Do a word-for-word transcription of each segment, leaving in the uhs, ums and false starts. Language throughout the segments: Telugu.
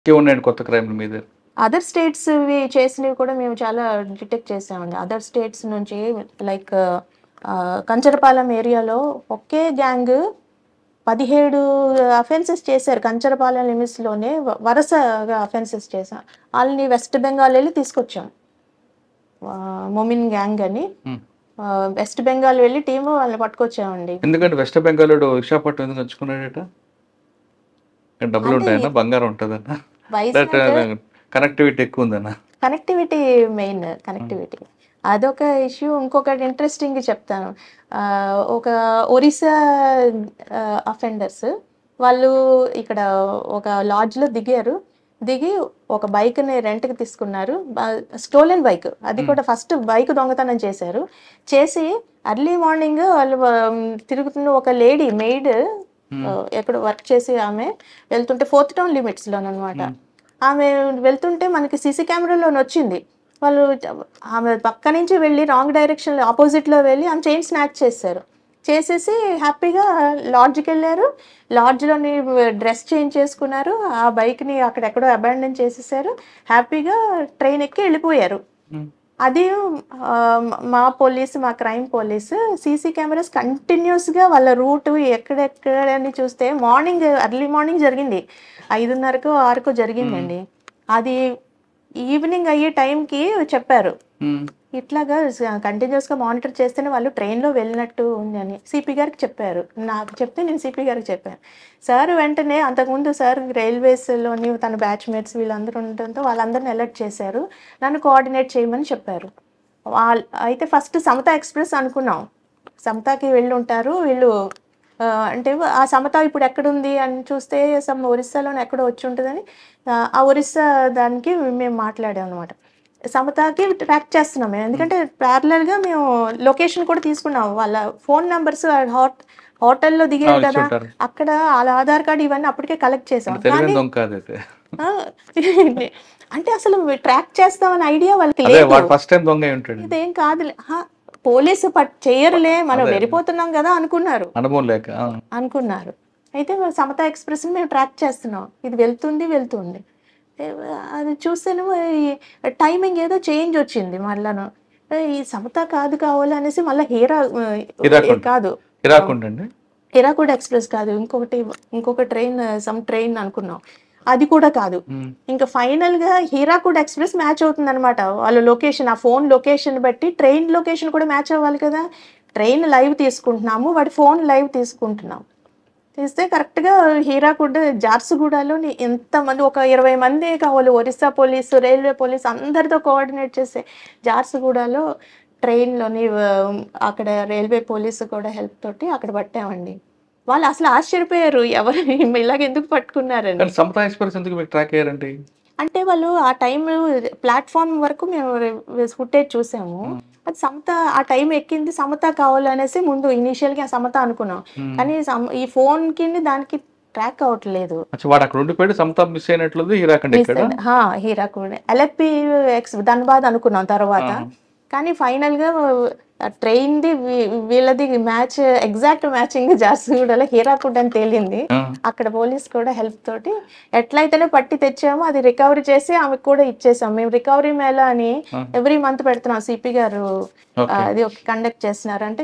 ఇంకేమున్నాయండి కొత్త క్రైమ్‌లు మీ దగ్గర? అదర్ స్టేట్స్‌వి చేసినవి కూడా మేము చాలా డిటెక్ట్ చేసామండి. అదర్ స్టేట్స్ నుంచి లైక్ ఆహ్, కంచరపాలెం ఏరియాలో ఒకే గ్యాంగ్ పదిహేడు అఫెన్సెస్ చేశారు. కంచరపాలెం లిమిట్స్‌లోనే వ వరుసగా అఫెన్సెస్ చేశాం. వాళ్ళని వెస్ట్ బెంగాల్ వెళ్ళి తీసుకొచ్చాం. ఆహ్, మొమిన్ గ్యాంగ్ అని. హ్మ్. ఆహ్, వెస్ట్ బెంగాల్ వెళ్ళి టీము వాళ్ళని పట్టుకొచ్చామండి. ఎందుకంటే వెస్ట్ బెంగాలోడు విశాఖపట్నం ఎందుకు ఎంచుకున్నాడట? డబ్బులు అంటే ఉంటాయన్నా? బంగారం ఉంటదన్నా? లేకపోతే వైజాగ్ కనెక్టివిటీ ఎక్కువ ఉందన్నా? Connectivity main connectivity. అదొక ఇష్యూ. ఇంకొకటి ఇంట్రెస్టింగ్ చెప్తాను. ఆహ్, ఒక ఒరిస్సా ఆహ్, అఫెండర్స్ వాళ్ళు ఇక్కడ ఒక లాడ్జ్‌లో దిగారు. దిగి ఒక బైక్‌ని రెంట్‌కి తీసుకున్నారు. బ స్టోలెన్ బైక్. అది కూడా ఫస్ట్ బైక్ దొంగతనం చేశారు. చేసి ఎర్లీ మార్నింగ్ వాళ్ళు ఆహ్, తిరుగుతున్న ఒక లేడీ మెయిడ్ ఆహ్, ఎక్కడో వర్క్ చేసి ఆమె వెళ్తుంటే ఫోర్త్ టౌన్ లిమిట్స్‌లోననమాట. ఆమె వెళ్తుంటే మనకి సీసీ కెమెరాలోనొచ్చింది. వాళ్ళు చ ఆమె పక్క నుంచి వెళ్ళి రాంగ్ డైరెక్షన్‌లో ఆపోజిట్‌లో వెళ్ళి ఆమె చైన్ స్నాచ్ చేశారు. చేసేసి హ్యాపీగా లాడ్జ్‌కెళ్లారు. లాడ్జ్‌లోని డ్రెస్ చేంజ్ చేసుకున్నారు. ఆ బైక్‌ని అక్కడెక్కడో అబాండన్ చేసేసారు. హ్యాపీగా ట్రైన్ ఎక్కి వెళ్ళిపోయారు. అది ఆహ్, మా పోలీస్ మా క్రైమ్ పోలీస్ సీసీ కెమెరాస్ కంటిన్యూస్‌గా వాళ్ళ రూట్ ఎక్కడెక్కడని చూస్తే మార్నింగ్ ఎర్లీ మార్నింగ్ జరిగింది. ఐదున్నరకో, ఆరుకో జరిగిందండి. అది ఈవినింగ్ అయ్యే టైంకి చెప్పారు. ఇట్లాగా స కంటిన్యూస్‌గా మానిటర్ చేస్తేనే వాళ్ళు ట్రైన్‌లో వెళ్ళినట్టు ఉందని సీపీ గారికి చెప్పారు. నాకు చెప్తే నేను సీపీ గారికి చెప్పాను. సార్ వెంటనే అంతకుముందు సార్ రైల్వేస్‌లోని తన బ్యాచ్‌మేట్స్ వీళ్ళందరూ ఉండడంతో వాళ్ళందరిని అలర్ట్ చేశారు. నన్ను కోఆర్డినేట్ చేయమని చెప్పారు. వాళ్ అయితే ఫస్ట్ సమత ఎక్స్‌ప్రెస్ అనుకున్నాం. సమతాకి వెళ్ళుంటారు వీళ్ళు. ఆహ్, అంటే ఆ సమత ఇప్పుడు ఎక్కడుంది అని చూస్తే సమ్ ఒరిస్సాలోనే ఎక్కడో వచ్చుంటదని ఆహ్, ఆ ఒరిస్సా దానికి మేము మాట్లాడామనమాట. సమతాకి ట్రాక్ చేస్తున్నాం మేము. ఎందుకంటే ప్యారలల్‌గా మేము లొకేషన్ కూడా తీసుకున్నాం. వాళ్ళ ఫోన్ నంబర్స్ హాట్ హోటల్‌లో దిగారు కదా! అక్కడ ఆళ్ళ ఆధార్ కార్డ్ ఇవన్నీ అప్పటికే కలెక్ట్ చేసాం. తెలివైన కానీ దొంగ కాదైతే. ఆ! అంటే అసలు ట్రాక్ చేస్తామని ఐడియా వాళ్ళకి అదే లేదు. వాడు ఫస్ట్ టైమ్ దొంగ అయి ఉంటాడు. ఇదేం కాదులే. అహా! పోలీసు పట్ చెయ్యరులే మనం అదే. వెళ్ళిపోతున్నాం గదా! అనుకున్నారు. అనుభవం లేక. ఆ. అనుకున్నారు. అయితే సమతా ఎక్స్‌ప్రెస్‌ని మేము ట్రాక్ చేస్తున్నాం. ఇది వెళ్తుంది, వెళ్తుంది. ఏ అది చూస్తేనేమో ఈ టైమింగ్ ఏదో చేంజ్ వచ్చింది మళ్ళాను. ఏ ఈ సమత కాదు కావాలి అనేసి మళ్ళా హీరా ఆహ్, హిరాకుండ్. కాదు. హిరాకుండ్ అండి? హిరాకుడ్ ఎక్స్‌ప్రెస్ కాదు. ఇంకొకటి ఇంకొక ట్రైన్ సమ్ ట్రైన్ అనుకున్నాం. అది కూడా కాదు. ఇంకా ఫైనల్‌గా హీరాకుడ్ ఎక్స్‌ప్రెస్ మ్యాచ్ అవుతుందనమాట. వాళ్ళ లొకేషన్ ఆ ఫోన్ లొకేషన్ బట్టి ట్రైన్ లొకేషన్ కూడా మ్యాచ్ అవ్వాలి కదా! ట్రైన్ లైవ్ తీసుకుంటున్నాము. వాడి ఫోన్ లైవ్ తీసుకుంటున్నాం. తీస్తే కరెక్ట్‌గా హీరాకుడ్ జార్సుగూడలోని ఎంతమంది ఒక ఇరవై మందే కావాలి. ఒరిస్సా పోలీసు, రైల్వే పోలీసు అందరితో కోఆర్డినేట్ చేసే జార్సుగూడలో ట్రైన్‌లోని ఆహ్, అక్కడ రైల్వే పోలీసు కూడా హెల్ప్ తోటి అక్కడ పట్టామండి. వాళ్ళు అసలు ఆశ్చర్యపోయారు. ఎవరు ఇలాగ ఎందుకు పట్టుకున్నారని. కానీ సమతా ఎక్స్‌ప్రెస్ ఎందుకు మీకు ట్రాక్ అయ్యారండి? అంటే వాళ్ళు ఆ టైమ్ ప్లాట్‌ఫార్మ్ వరకు మేము రె ఫుటేజ్ చూసాము. అది సమత ఆ టైం ఎక్కింది సమత కావాలనేసి ముందు ఇనీషియల్‌గా సమత అనుకున్నాం. కానీ సమ్ ఈ ఫోన్‌కిని దానికి ట్రాక్ అవ్వట్లేదు. అచ్చా, వాడు అక్కడ ఉండిపోయాడు. సమతా మిస్ అయినట్లుంది. హీరాకండ్ మిస్ ఎక్కాడా? అయింది. హా! హీరాకుడ్. ఎల్ఎఫ్‌పి ఎక్స్ ధన్‌బాద్ అనుకున్నాం తర్వాత. కానీ ఫైనల్‌గా ట్రైన్‌ది వీ వీళ్ళది మ్యాచ్ ఎగ్జాక్ట్ మ్యాచింగ్ జార్సుగూడలో హీరాకుడ్ అని తేలింది. అక్కడ పోలీస్ కూడా హెల్ప్ తోటి ఎట్లయితేనే పట్టి తెచ్చామో అది రికవరీ చేసి ఆమెకు కూడా ఇచ్చేసాం. మేము రికవరీ మేళా అని ఎవ్రీ మంత్ పెడుతున్నాం. సిపి గారు అది ఒక కండక్ట్ చేస్తున్నారు. అంటే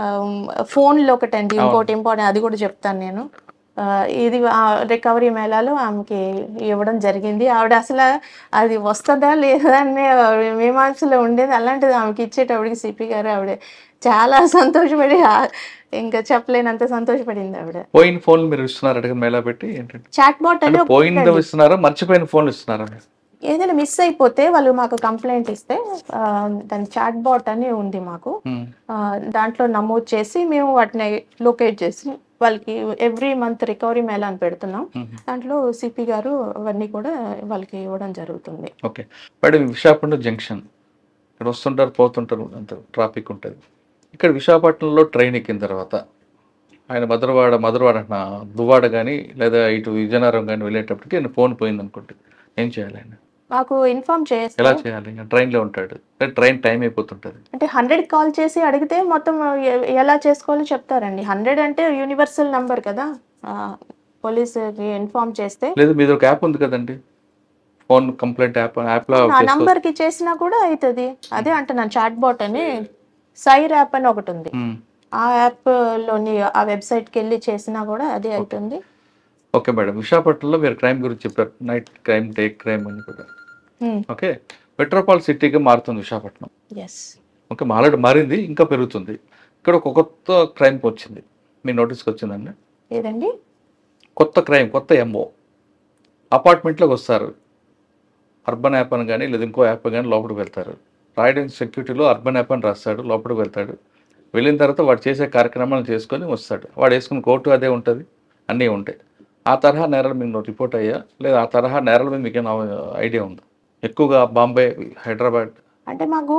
ఫోన్‌లో ఒకటండి. ఇంకోటి ఇంపార్టెంట్ అది కూడా చెప్తాను నేను. ఆహ్, ఇది ఆహ్, రికవరీ మేళాలో ఆమెకి ఇవ్వడం జరిగింది. ఆవిడ అసల అది వస్తదా లేదా అనే మీమాంసలో ఉండేది. అలాంటిది ఆమెకి ఇచ్చేటప్పటికి సిపి గారు ఆవిడ చాలా సంతోషపడి ఆహ్, ఇంకా చెప్పలేనంత సంతోషపడింది ఆవిడ. పోయిన ఫోన్లు మీరు ఇస్తున్నారట కదా మేళా పెట్టి ఏంటంటే? చాట్ బాట్ అని అంటే పోయింది ఇస్తున్నారా? మర్చిపోయిన ఫోన్లు ఇస్తున్నారా? ఏదైనా మిస్ అయిపోతే వాళ్ళు మాకు కంప్లైంట్ ఇస్తే ఆహ్, దాని చాట్ బాట్ అని ఉంది మాకు. ఆహ్, దాంట్లో నమోదు చేసి మేము వాటిని లొకేట్ చేసి వాళ్ళకి ఎవ్రీ మంత్ రికవరీ మేళా అని పెడుతున్నాం. దాంట్లో సిపి గారు అవన్నీ కూడా వాళ్ళకి ఇవ్వడం జరుగుతుంది. ఓకే. మేడం, విశాఖపట్నం జంక్షన్ ఇక్కడ వస్తుంటారు, పోతుంటారు, అంత ట్రాఫిక్ ఉంటుంది. ఇక్కడ విశాఖపట్నంలో ట్రైన్ ఎక్కిన తర్వాత ఆయన మధురవాడ మధురవాడ అంటున్నా దువ్వాడ కానీ లేదా ఇటు విజయనగరం కానీ వెళ్ళేటప్పటికి ఆయన ఫోన్ పోయింది అనుకుంటే ఏం చేయాలి ఆయన? మాకు ఇన్ఫార్మ్ చేస్తే ఎలా చేయాలి? ట్రైన్లో ఉంటాడు, ట్రైన్ టైం అయిపోతుంటుంది. అంటే హండ్రెడ్ కాల్ చేసి అడిగితే మొత్తం ఎ- ఎలా చేసుకోవాలో చెప్తారండి. హండ్రెడ్ అంటే యూనివర్సల్ నంబర్ కదా. పోలీసుకి ఇన్ఫార్మ్ చేస్తే లేదు, మీద ఒక యాప్ ఉంది కదండి. ఫోన్ కంప్లైంట్ యాప్ యాప్లో నా చేసుకోవచ్చు. నంబర్కి చేసినా కూడా అవుతుంది. అదే అంటున్నాను, చాట్ బాట్ అని సైర్ యాప్ అని ఒకటి ఉంది. మ్మ్. ఆ యాప్లోని ఆ వెబ్సైట్కి వెళ్ళి చేసినా కూడా అదే అవుతుంది. ఓకే మేడం, విశాఖపట్నంలో మీరు క్రైమ్ గురించి చెప్పారు, నైట్ క్రైమ్, డే క్రైమ్ అని కూడా. ఓకే, మెట్రోపాల్ సిటీగా మారుతుంది విశాఖపట్నం. ఎస్, ఓకే, ఆల్రెడీ మారింది, ఇంకా పెరుగుతుంది. ఇక్కడ ఒక కొత్త క్రైమ్ వచ్చింది, మీ నోటీస్కి వచ్చిందండి? ఏదండి? కొత్త క్రైమ్, కొత్త ఎంఓ అపార్ట్మెంట్లోకి వస్తారు. అర్బన్ యాప్ అని కానీ లేదా ఇంకో యాప్ కానీ లోపలికి వెళ్తారు. రాయడానికి సెక్యూరిటీలో అర్బన్ యాప్ అని రాస్తాడు, లోపలికి వెళ్తాడు. వెళ్ళిన తర్వాత వాడు చేసే కార్యక్రమాలను చేసుకొని వస్తాడు. వాడు వేసుకున్న కోర్టు అదే ఉంటుంది, అన్నీ ఉంటాయి. ఆ తరహా నేరాలు మీకు రిపోర్ట్ అయ్యా, లేదా ఆ తరహా నేరాల మీద మీకు ఐడియా ఉందా? ఎక్కువగా బాంబే, హైదరాబాద్ అంటే మాకు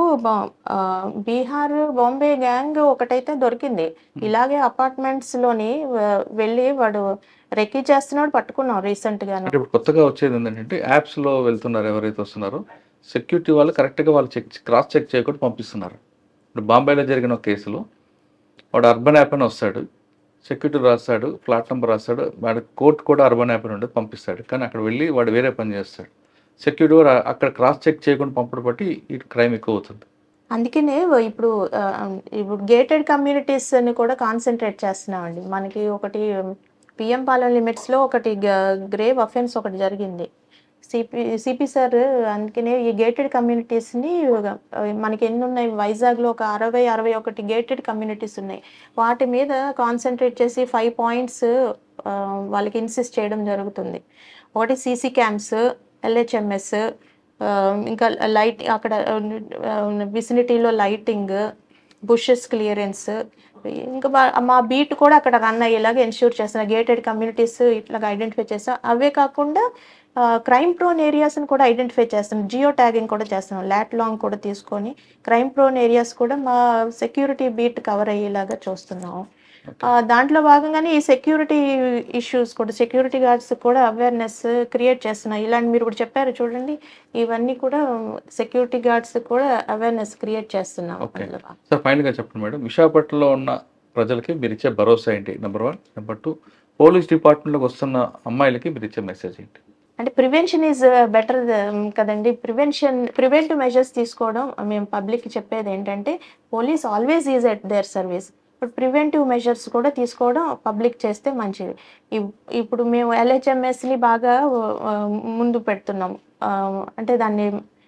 బీహార్, బాంబే గ్యాంగ్ ఒకటైతే దొరికింది. ఇలాగే అపార్ట్మెంట్స్ లోని వెళ్ళి వాడు రెక్కీ చేస్తున్నాడు, పట్టుకున్నాం రీసెంట్ గా. అంటే ఇప్పుడు కొత్తగా వచ్చేది ఏంటంటే యాప్స్లో వెళ్తున్నారు ఎవరైతే వస్తున్నారో, సెక్యూరిటీ వాళ్ళు కరెక్ట్గా వాళ్ళు చెక్ క్రాస్ చెక్ చేయకుండా పంపిస్తున్నారు. ఇప్పుడు బాంబేలో జరిగిన ఒక కేసులో వాడు అర్బన్ యాప్ అని వస్తాడు, సెక్యూరిటీ రాస్తాడు, ఫ్లాట్ నెంబర్ రాస్తాడు, వాడు కోర్టు కూడా అర్బన్ యాప్ అని ఉండేది పంపిస్తాడు. కానీ అక్కడ వెళ్ళి వాడు వేరే పని చేస్తాడు. సెక్యూరిటీ కూడా అక్కడ క్రాస్ చెక్ చేయకుండా పంపడం బట్టి ఈ క్రైమ్ ఎక్కువ అవుతుంది. అందుకనే ఇప్పుడు ఇప్పుడు గేటెడ్ కమ్యూనిటీస్ అని కూడా కాన్సన్ట్రేట్ చేస్తున్నామండి. మనకి ఒకటి పిఎం పాలెం లిమిట్స్లో ఒకటి గ్రేవ్ అఫెన్స్ ఒకటి జరిగింది. సిపి సిపి సార్ అందుకనే ఈ గేటెడ్ కమ్యూనిటీస్ని మనకి ఎన్ని ఉన్నాయి, వైజాగ్లో ఒక అరవై అరవై ఒకటి గేటెడ్ కమ్యూనిటీస్ ఉన్నాయి. వాటి మీద కాన్సన్ట్రేట్ చేసి ఫైవ్ పాయింట్స్ వాళ్ళకి ఇన్సిస్ట్ చేయడం జరుగుతుంది. ఒకటి సీసీ క్యామ్స్, ఎల్హెచ్ఎంఎస్, ఇంకా లైట్ అక్కడ విసినిటీలో లైటింగ్, బుషెస్ క్లియరెన్స్, ఇంకా మా బీట్ కూడా అక్కడ రన్ అయ్యేలాగా ఎన్ష్యూర్ చేస్తున్నా. గేటెడ్ కమ్యూనిటీస్ ఇట్లాగా ఐడెంటిఫై చేస్తాం. అవే కాకుండా క్రైమ్ ప్రోన్ ఏరియాస్ని కూడా ఐడెంటిఫై చేస్తున్నాం. జియో ట్యాగింగ్ కూడా చేస్తున్నాం. లాట్ లాంగ్ కూడా తీసుకొని క్రైమ్ ప్రోన్ ఏరియాస్ కూడా మా సెక్యూరిటీ బీట్ కవర్ అయ్యేలాగా చూస్తున్నాం. దాంట్లో భాగంగానే ఈ సెక్యూరిటీ ఇష్యూస్ కూడా, సెక్యూరిటీ గార్డ్స్ కూడా అవేర్నెస్ క్రియేట్ చేస్తున్నాయి. ఇలాంటి మీరు కూడా చెప్పారు చూడండి, ఇవన్నీ కూడా సెక్యూరిటీ గార్డ్స్ కూడా అవేర్నెస్ క్రియేట్ చేస్తున్నాం. సార్ ఫైనల్గా చెప్పండి మేడం, విశాఖపట్నంలో ఉన్న ప్రజలకి మీరు ఇచ్చే భరోసా ఏంటి? Number one. Number two, police డిపార్ట్మెంట్లోకి వస్తున్న అమ్మాయిలకి మీరు ఇచ్చే మెసేజ్ ఏంటి? అంటే ప్రివెన్షన్ ఈజ్ బెటర్ కదండి. ప్రివెన్షన్ ప్రివెంటివ్ మెజర్స్ తీసుకోవడం మేము పబ్లిక్కి చెప్పేది ఏంటంటే, police always is at their service. ఇప్పుడు ప్రివెంటివ్ మెజర్స్ కూడా తీసుకోవడం పబ్లిక్ చేస్తే మంచిది. ఇప్పుడు మేము ఎల్హెచ్ఎంఎస్ని బాగా ముందు పెడుతున్నాం, అంటే దాన్ని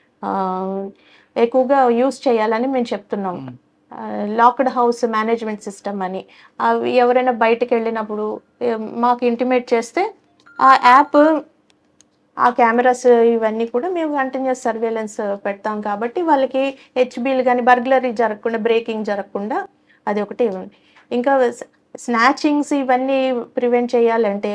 ఎక్కువగా యూస్ చేయాలని మేము చెప్తున్నాం. లాక్డ్ హౌస్ మేనేజ్మెంట్ సిస్టమ్ అని, అవి ఎవరైనా బయటకు వెళ్ళినప్పుడు మాకు ఇంటిమేట్ చేస్తే ఆ యాప్, ఆ కెమెరాస్ ఇవన్నీ కూడా మేము కంటిన్యూస్ సర్వేలెన్స్ పెడతాం. కాబట్టి వాళ్ళకి హెచ్బీలు కానీ బర్గ్లరీ జరగకుండా, బ్రేకింగ్ జరగకుండా అది ఒకటి. ఇంకా స్నాచింగ్స్ ఇవన్నీ ప్రివెంట్ చేయాలంటే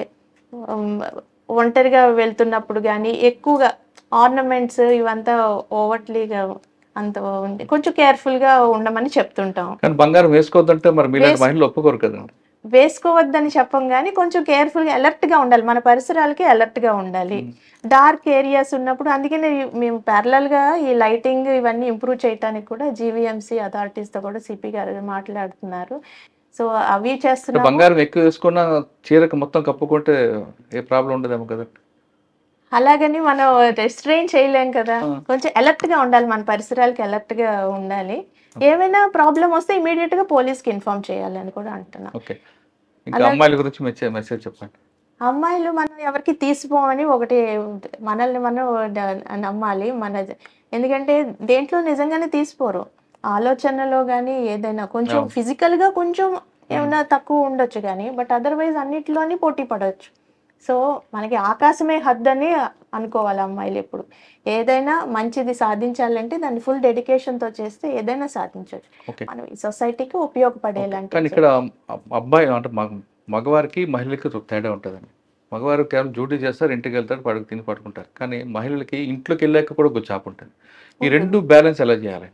ఒంటరిగా వెళ్తున్నప్పుడు కానీ ఎక్కువగా ఆర్నమెంట్స్ ఇవంతా ఓవర్లీగా అంత కొంచెం కేర్ఫుల్గా ఉండమని చెప్తుంటాం. కానీ బంగారం వేసుకోవద్దంటే మరి మీలాంటి మహిళలు ఒప్పుకోరు కదండి. వేసుకోవద్దని చెప్పం కానీ కొంచెం కేర్ఫుల్గా అలర్ట్గా ఉండాలి, మన పరిసరాలకి అలర్ట్గా ఉండాలి. డార్క్ ఏరియాస్ ఉన్నప్పుడు అందుకనే మేము ప్యారలల్గా ఈ లైటింగ్ ఇవన్నీ ఇంప్రూవ్ చేయడానికి కూడా జీవీఎంసీ అథారిటీస్తో కూడా సిపి గారు మాట్లాడుతున్నారు. సో అవి చేస్తున్నా. బంగారం ఎక్కువ వేసుకున్నా చీరకు మొత్తం కప్పుకుంటే ఏ ప్రాబ్లం ఉండదేమో కదండి. అలాగని మనం రెస్ట్రెయిన్ చేయలేం కదా, కొంచెం అలర్ట్గా ఉండాలి, మన పరిసరాలకి అలర్ట్గా ఉండాలి. ఏమైనా ప్రాబ్లం వస్తే ఇమీడియట్ గా పోలీస్కి ఇన్ఫార్మ్ చేయాలి అని కూడా అంటున్నా. అమ్మాయిల గురించి మెసేజ్ చెప్పండి. అమ్మాయిలు మనం ఎవరికి తీసిపోమని ఒకటి, మనల్ని మనం నమ్మాలి. మన ఎందుకంటే దేంట్లో నిజంగానే తీసిపోరు, ఆలోచనలో కానీ ఏదైనా కొంచెం ఫిజికల్గా కొంచెం ఏమైనా తక్కువ ఉండొచ్చు కానీ, బట్ అదర్వైజ్ అన్నిటిలోని పోటీ పడవచ్చు. సో మనకి ఆకాశమే హద్దని అనుకోవాలి అమ్మాయిలు. ఎప్పుడు ఏదైనా మంచిది సాధించాలంటే దాన్ని ఫుల్ డెడికేషన్తో చేస్తే ఏదైనా సాధించవచ్చు, మనం ఈ సొసైటీకి ఉపయోగపడేలాంటి. కానీ ఇక్కడ అబ్బాయి అంటే మగవారికి మహిళలకి తేడా ఉంటుందండి. మగవారు కేవలం డ్యూటీ చేస్తారు, ఇంటికి వెళ్తారు, పడుకు తిని పడుకుంటారు. కానీ మహిళలకి ఇంట్లోకి వెళ్ళాక కూడా ఒక జాబ్ ఉంటుంది. ఈ రెండు బ్యాలెన్స్ ఎలా చేయాలండి?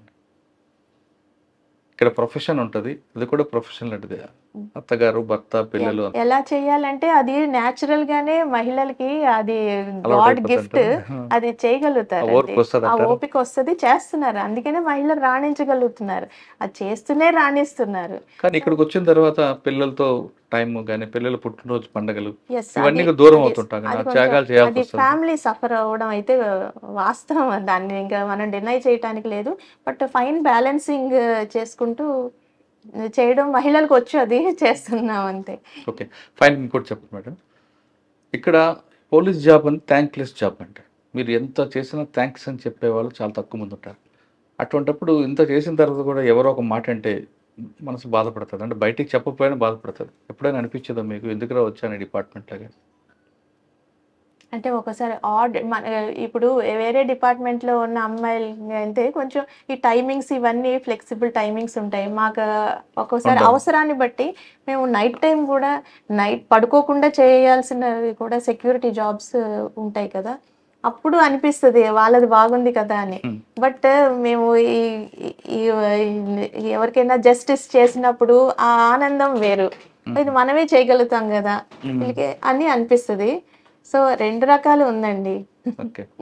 ఇక్కడ ప్రొఫెషన్ ఉంటుంది, అది కూడా ప్రొఫెషన్ లాంటిది. అత్తగారు, భర్త, పిల్లలు ఎలా చేయాలంటే అది న్యాచురల్ గానే మహిళలకి అది గాడ్ గిఫ్ట్, అది చేయగలుగుతారు, ఆ ఓపిక వస్తుంది, చేస్తున్నారు. అందుకనే మహిళలు రాణించగలుగుతున్నారు, అది చేస్తూనే రాణిస్తున్నారు. కానీ ఇక్కడికి వచ్చిన తర్వాత పిల్లలతో టైం కానీ పిల్లల పుట్టినరోజు పండుగలు Yes, ఇవన్నీ అది దూరం అది అవుతుంటాం కానీ అది ఆ కొంచెం త్యాగాలు చేయాల్సి అది వస్తుంది. ఫ్యామిలీ సఫర్ అవ్వడం అయితే వాస్తవం. దాన్ని ఇంకా మనం డినై చేయటానికి లేదు. బట్ ఫైన్ బ్యాలెన్సింగ్ చేసుకుంటూ చేయడం మహిళలకు వచ్చు, అది చేస్తున్నాం అంతే. Okay, fine. ఇంకోటి చెప్పండి మేడం, ఇక్కడ పోలీస్ జాబ్ అని థ్యాంక్లెస్ జాబ్ అంటే మీరు ఎంత చేసినా థ్యాంక్స్ అని చెప్పేవాళ్ళు చాలా తక్కువ మంది ఉంటారు. అటువంటప్పుడు ఇంత చేసిన తర్వాత కూడా ఎవరో ఒక మాట అంటే మనసు బాధపడుతుంది, అంటే బయటికి చెప్పకపోయినా బాధపడుతుంది. ఎప్పుడైనా అనిపించదో మీకు ఎందుకురా వచ్చాను డిపార్ట్మెంట్ లాగా? అంటే ఒకసారి ఆడ్ మన ఇప్పుడు వేరే డిపార్ట్మెంట్లో ఉన్న అమ్మాయిలు అయితే కొంచెం ఈ టైమింగ్స్ ఇవన్నీ ఫ్లెక్సిబుల్ టైమింగ్స్ ఉంటాయి. మాకు ఒక్కోసారి ఉండవు. అవసరాన్ని బట్టి మేము నైట్ టైం కూడా నైట్ పడుకోకుండా చేయాల్సినవి కూడా సెక్యూరిటీ జాబ్స్ ఉంటాయి కదా, అప్పుడు అనిపిస్తుంది వాళ్ళది బాగుంది కదా అని. Hmm. బట్ మేము ఈ ఈ- ఈ- ఎవరికైనా జస్టిస్ చేసినప్పుడు ఆ ఆనందం వేరు. ఇది మనమే చేయగలుగుతాం కదా Hmm. వీళ్ళకి అని అనిపిస్తుంది. సో రెండు రకాలు ఉందండి. ఓకే,